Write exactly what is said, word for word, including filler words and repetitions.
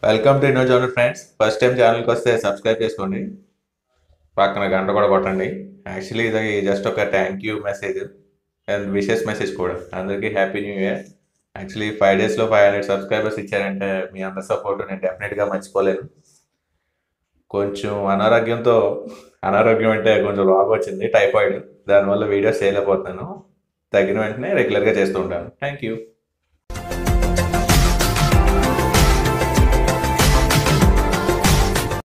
Welcome to ఇన్నో జోనర్ friends. First time ఛానల్కి వస్తే సబ్స్క్రైబ్ చేసుకోండి, పక్కన గంట కూడా కొట్టండి. యాక్చువల్లీ ఇది జస్ట్ ఒక thank you message and wishes message కూడా. అందరికీ happy new year. Actually five డేస్లో ఫైవ్ హండ్రెడ్ సబ్స్క్రైబర్స్ ఇచ్చారంటే మీ అందరి సపోర్ట్ నేను డెఫినెట్గా మర్చిపోలేను. కొంచెం అనారోగ్యంతో, అనారోగ్యం అంటే కొంచెం రోగం వచ్చింది, టైఫాయిడ్. దానివల్ల వీడియోస్ చేయలేకపోతున్నాను. తగిన వెంటనే రెగ్యులర్గా చేస్తూ ఉంటాను. Thank you.